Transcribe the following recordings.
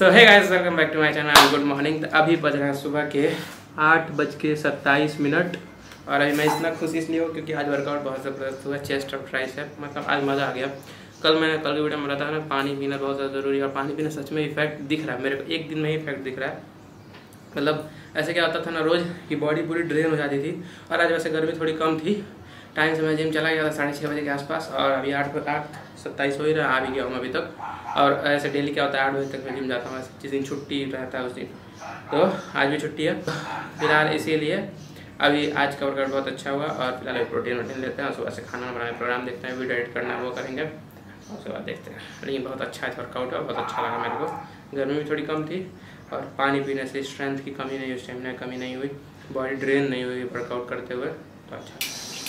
So hey guys, welcome back to my channel. Good morning. अभी बज रहे हैं सुबह के 8:27 और अभी मैं इतना खुश इसलिए हूँ क्योंकि आज वर्कआउट बहुत ज़बरदस्त हुआ। चेस्ट और ट्राइसेप, मतलब आज मज़ा आ गया। कल की वीडियो में बताया ना, पानी पीना बहुत ज़्यादा ज़रूरी है और पानी पीना सच में इफेक्ट दिख रहा है मेरे को। एक दिन में ही इफेक्ट दिख रहा है। मतलब ऐसे क्या होता था ना, रोज़ की बॉडी पूरी ड्रेन हो जाती थी। और आज वैसे गर्मी थोड़ी कम थी, टाइम से मैं जिम चला गया था 6:30 बजे के आसपास और अभी 8:27 हो ही रहा, आ भी गया हूँ अभी तक। और ऐसे डेली क्या होता है 8 बजे तक मैं जिम जाता हूँ, ऐसे जिस दिन छुट्टी रहता है उस दिन। तो आज भी छुट्टी है फिलहाल, इसीलिए अभी आज का वर्कआउट बहुत अच्छा हुआ। और फिलहाल अभी प्रोटीन लेते हैं, सुबह से खाना बनाने प्रोग्राम देखते हैं, वीडियो एडिट करना है वो करेंगे और उसके बाद देखते हैं। लेकिन बहुत अच्छा वर्कआउट है, बहुत अच्छा लगा मेरे को। गर्मी भी थोड़ी कम थी और पानी पीने से स्ट्रेंथ की कमी नहीं हुई, स्टेमिना की कमी नहीं हुई, बॉडी ड्रेन नहीं हुई वर्कआउट करते हुए, तो अच्छा।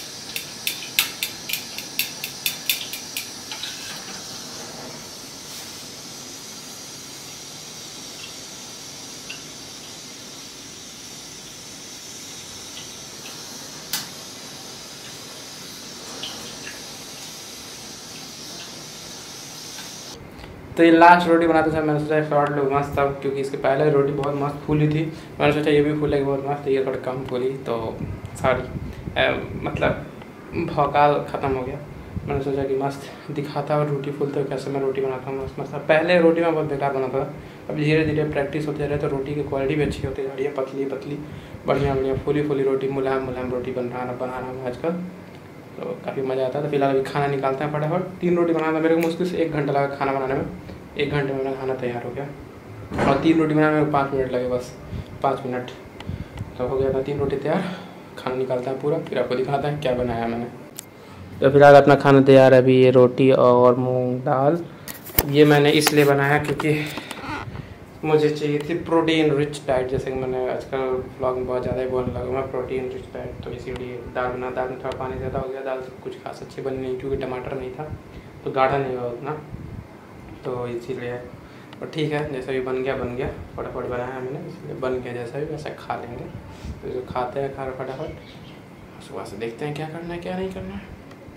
तो ये लास्ट रोटी बनाते समय मैंने सोचा शॉर्ट लो मस्त था, क्योंकि इसके पहले रोटी बहुत मस्त फूली थी। मैंने सोचा ये भी फूलेगी बहुत मस्त, ये थोड़ी कम फूली तो सॉरी मतलब भौकाल ख़त्म हो गया। मैंने सोचा कि मस्त दिखाता और रोटी फूलते हुए कैसे मैं रोटी बनाता हूँ मस्त मस्त। पहले रोटी में बहुत बेकार बनाता था, अब धीरे धीरे प्रैक्टिस होते रहे तो रोटी की क्वालिटी भी अच्छी होती जा रही है। पतली पतली बढ़िया बढ़िया फूली फूली रोटी, मुलायम मुलायम रोटी बना रहा हूँ आजकल, तो काफ़ी मज़ा आता है। तो फिलहाल अभी खाना निकालते हैं फटाफट। 3 रोटी बनाना था मेरे को, मुश्किल से 1 घंटा लगा खाना बनाने में। 1 घंटे में मेरा खाना तैयार हो गया और 3 रोटी बनाने में 5 मिनट लगे, बस 5 मिनट तो हो गया था 3 रोटी तैयार। खाना निकालता है पूरा, फिर आपको दिखाता है क्या बनाया मैंने। तो फिलहाल अपना खाना तैयार है। अभी ये रोटी और मूंग दाल, ये मैंने इसलिए बनाया क्योंकि मुझे चाहिए थी प्रोटीन रिच डाइट। जैसे कि मैंने आजकल व्लॉग में बहुत ज़्यादा ही बोलने लगा मैं प्रोटीन रिच डाइट, तो इसीलिए दाल में थोड़ा पानी ज़्यादा हो गया। दाल तो कुछ खास अच्छी बनी नहीं क्योंकि टमाटर नहीं था, तो गाढ़ा नहीं हुआ उतना, तो इसीलिए। और ठीक है, जैसा भी बन गया फटाफट बनाया मैंने, इसलिए बन गया जैसा भी वैसा खा लेंगे। तो जो खाते हैं खा फटाफट, सुबह से देखते हैं क्या करना है क्या नहीं करना है।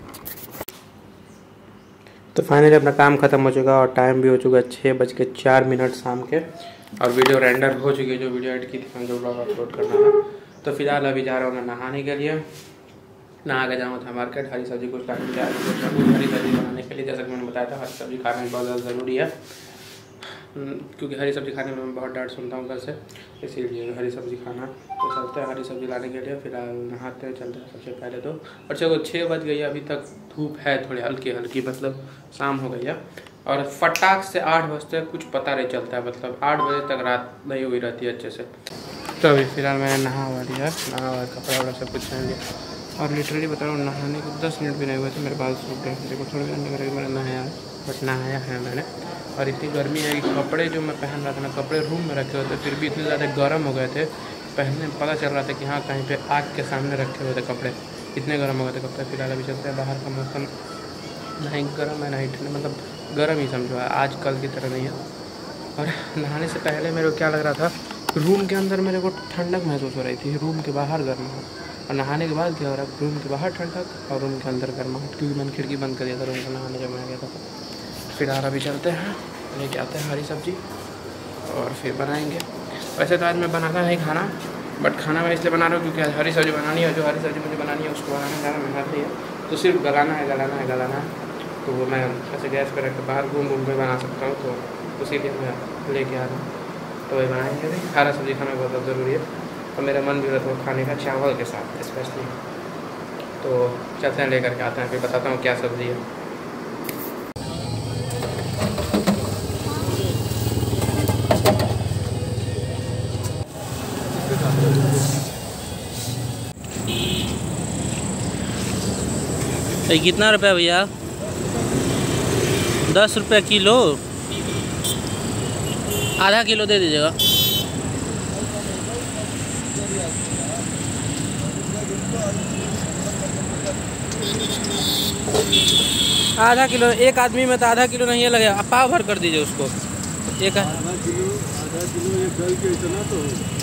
तो फाइनली अपना काम ख़त्म हो चुका और टाइम भी हो चुका 6:04 शाम के, और वीडियो रेंडर हो चुकी है जो वीडियो एडिट की थी, जो ब्लॉग अपलोड करना था। तो फिलहाल अभी जा रहा हूँ मैं नहाने के लिए। नहा के जाऊँ था मार्केट, हरी सब्जी कुछ लाने जा रहा हूँ, हरी सब्जी बनाने के लिए। जैसा कि मैंने बताया था, हरी सब्जी खाना बहुत ज़्यादा ज़रूरी है, क्योंकि हरी सब्जी खाने में मैं बहुत डांट सुनता हूँ घर से, इसीलिए हरी सब्जी खाना। तो चलते हैं हरी सब्जी लाने के लिए। फिलहाल नहाते हैं, चलते हैं सबसे पहले तो। और चलो 6 बज गई है, अभी तक धूप है थोड़ी हल्की हल्की, मतलब शाम हो गई है। और फटाक से 8 बजते कुछ पता नहीं चलता है, मतलब 8 बजे तक रात नहीं हुई रहती है अच्छे से। तो अभी फिलहाल मैंने नहा हुआ लिया, नहा हुआ कपड़ा वपड़ा सब कुछ पहन लिया। और लिटरली बता रहा हूँ, नहाने के 10 मिनट भी नहीं हुए थे मेरे बाल सूख गए। देखो थोड़ी देर लग मैंने नहाया है, बट नहाया है मैंने। और इतनी गर्मी है कि कपड़े जो मैं पहन रहा था ना, कपड़े रूम में रखे हुए थे, फिर भी इतने ज़्यादा गर्म हो गए थे। पहनने में पता चल रहा था कि हाँ कहीं पे आग के सामने रखे हुए थे कपड़े, इतने गर्म हो गए थे कपड़े। फिलहाल अभी चलते हैं, बाहर का मौसम नहीं गर्म है नहीं ठंड, मतलब गर्म ही समझो है, आज कल की तरह नहीं है। और नहाने से पहले मेरे को क्या लग रहा था, रूम के अंदर मेरे को ठंडक महसूस हो रही थी, रूम के बाहर गर्म हो। और नहाने के बाद क्या हो रहा है, रूम के बाहर ठंडक और रूम के अंदर गर्माहट, क्योंकि मैंने खिड़की बंद कर दिया था रूम को नहाने जब मैं गया था। फिलहाल अभी चलते हैं, लेके आते हैं हरी सब्जी और फिर बनाएंगे। वैसे तो आज मैं बनाना नहीं खाना, बट खाना मैं इसलिए बना रहा हूँ क्योंकि आज हरी सब्जी बनानी है। जो हरी सब्जी मुझे बनानी है उसको बनाना ज़्यादा मेहनत नहीं है, तो सिर्फ गलाना है। तो वो मैं ऐसे गैस पर रख के बाहर घूम के बना सकता हूँ, तो उसीलिए मैं लेके आ रहा हूँ। तो वही बनाएंगे। हरा सब्जी खाना बहुत ज़रूरी है और मेरा मन भी रहता है खाने का चावल के साथ स्पेशली। तो चलते हैं, लेकर के आते हैं, फिर बताता हूँ क्या सब्ज़ी है। कितना रुपया भैया? 10 रुपया किलो, आधा किलो दे दीजिएगा। आधा किलो, एक आदमी में तो आधा किलो नहीं है लगेगा, पाव भर कर दीजिए उसको। एक आधा किलो ये गल के इतना, तो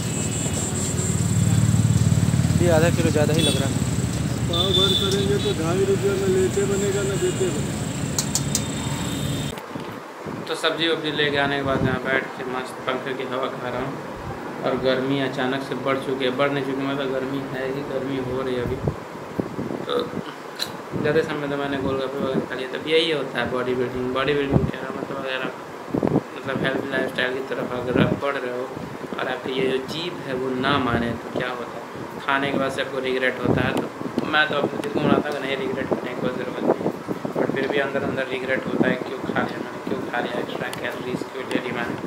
ये आधा किलो ज़्यादा ही लग रहा है। पाव भर करेंगे तो 2.5 रुपये में लेते बनेगा ना देते बनेगा। तो तो सब्जी वब्जी लेके आने के बाद यहाँ बैठ के मस्त पंखे की हवा खा रहा हूँ। और गर्मी अचानक से बढ़ चुकी है, बढ़ नहीं चुकी मतलब गर्मी है ही, गर्मी हो रही है अभी। तो ज़्यादा समय तो मैंने गोलगप्पे वगैरह खा लिया। तब यही होता है बॉडी बिल्डिंग क्या मतलब वगैरह मतलब हेल्थ लाइफस्टाइल की तरफ अगर आप बढ़ रहे हो और आपकी ये जो जीभ है वो ना माने तो क्या होता है, खाने के बाद से आपको रिग्रेट होता है। तो मैं तो अपने दिल को मनाता हूँ कि नहीं, रिग्रेट करने की कोई ज़रूरत नहीं, बट फिर भी अंदर अंदर रिग्रेट होता है, क्यों खा लिया मैंने, क्यों खा लिया, एक्स्ट्रा कैलोरीज क्यों ले ली मैंने।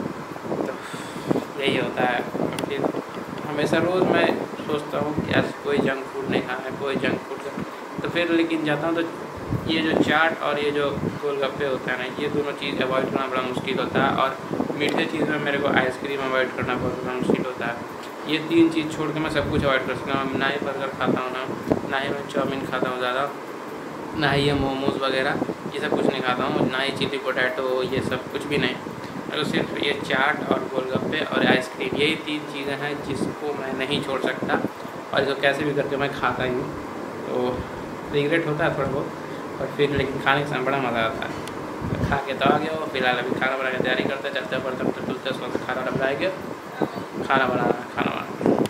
तो यही होता है। फिर हमेशा रोज़ मैं सोचता हूँ कि आज कोई जंक फूड नहीं खाना है, कोई जंक फूड का, तो फिर लेकिन जाता हूँ तो ये जो चाट और ये जो गोलगप्पे होता है ना, ये दोनों चीज़ अवॉइड करना बड़ा मुश्किल होता है। और मीठे चीज़ में मेरे को आइसक्रीम अवॉइड करना बहुत बड़ा मुश्किल होता है। ये तीन चीज़ छोड़ के मैं सब कुछ अवॉइड कर सकता हूँ। ना ही बर्गर खाता हूँ, ना ही मैं चाउमीन खाता हूँ ज़्यादा, ना ही ये मोमोज़ वगैरह ये सब कुछ नहीं खाता हूँ, ना ही चिली पोटैटो ये सब कुछ भी नहीं। तो सिर्फ ये चाट और गोलगप्पे और आइसक्रीम, यही तीन चीज़ें हैं जिसको मैं नहीं छोड़ सकता और इसको कैसे भी करके मैं खाता ही हूँ। तो रिग्रेट होता है थोड़ा बहुत, और फिर लेकिन खाने के समय बड़ा मज़ा आता है। तो खा के तो आ गया। फिलहाल अभी खाना बनाने की तैयारी करते, चलते बर्तन तो धुलते, उसको खाना बनाएंगे, खाना बनाना।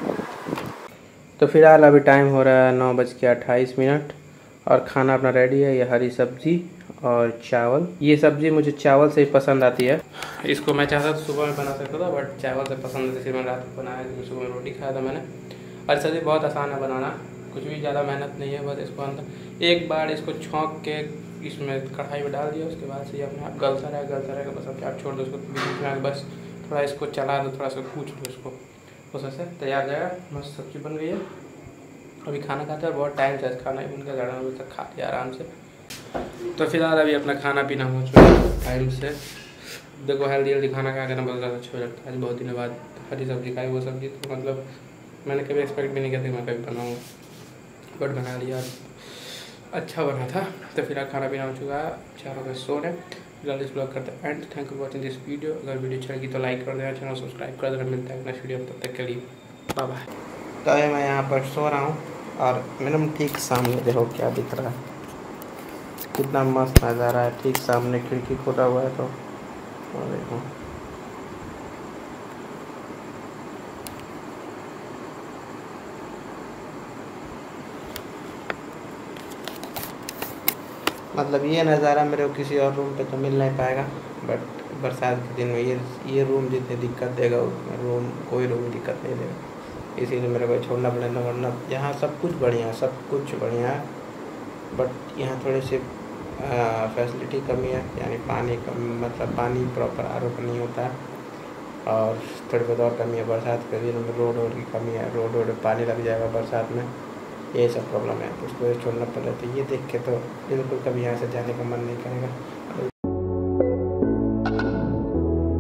तो फिलहाल अभी टाइम हो रहा है 9:28 और खाना अपना रेडी है। ये हरी सब्जी और चावल, ये सब्जी मुझे चावल से ही पसंद आती है। इसको मैं चाहता तो सुबह में बना सकता था, बट चावल से पसंद है, इसलिए मैंने रात को बनाया, क्योंकि सुबह में रोटी खाया था मैंने। और सब्जी बहुत आसान है बनाना, कुछ भी ज़्यादा मेहनत नहीं है। बस इसको अंदर एक बार इसको छौंक के इसमें कढ़ाई में डाल दिया, उसके बाद से अपने आप गलता रहेगा बस। अब आप छोड़ दो उसको बीच में, बस थोड़ा इसको चला दो, थोड़ा सा कूच लो इसको, उस से तैयार जाएगा। मस्त सब्जी बन गई है। अभी खाना खाते हैं, बहुत टाइम से खाना ही बन गया, 11 बजे तक खा लिया आराम से। तो फिलहाल अभी अपना खाना पीना हो चुका है टाइम से। देखो हेल्दी खाना खा के ना बहुत ज़्यादा अच्छा हो जाता है। आज बहुत दिनों बाद हरी सब्जी खाई, वो सब्जी तो मतलब मैंने कभी एक्सपेक्ट भी नहीं किया था मैं कभी बनाऊँगा, बट बना लिया, अच्छा बना था। तो फिलहाल खाना पीना हो चुका है, 4 बजे सो रहे। फिलहाल इस ब्लॉग करते हैं end. Thank you for watching this video. अगर वीडियो अच्छा लगी तो लाइक कर देना, चैनल सब्सक्राइब कर देना। मिलता है नेक्स्ट वीडियो, तब तक के लिए बाय बाय। तो मैं यहाँ पर सो रहा हूँ और मैडम ठीक सामने देखो क्या दिख रहा है, कितना मस्त नज़ारा है। ठीक सामने खिड़की खोला हुआ है, तो देखो मतलब ये नज़ारा मेरे को किसी और रूम पे तो मिल नहीं पाएगा, बट बरसात के दिन में ये रूम जितनी दिक्कत देगा उतना रूम कोई रूम दिक्कत नहीं देगा, इसीलिए मेरे को छोड़ना पड़ेगा। वरना यहाँ सब कुछ बढ़िया है, बट यहाँ थोड़ी सी फैसिलिटी कमी है, यानी पानी कम, मतलब पानी प्रॉपर आरोप नहीं होता है, और थोड़ी बहुत और कमी है बरसात के दिन में। रोड की कमी है, रोड पानी लग जाएगा बरसात में, ये सब प्रॉब्लम है। तो उसको छोड़ना पड़ेगा। तो ये देख के तो बिल्कुल कभी यहाँ से जाने का मन नहीं करेगा।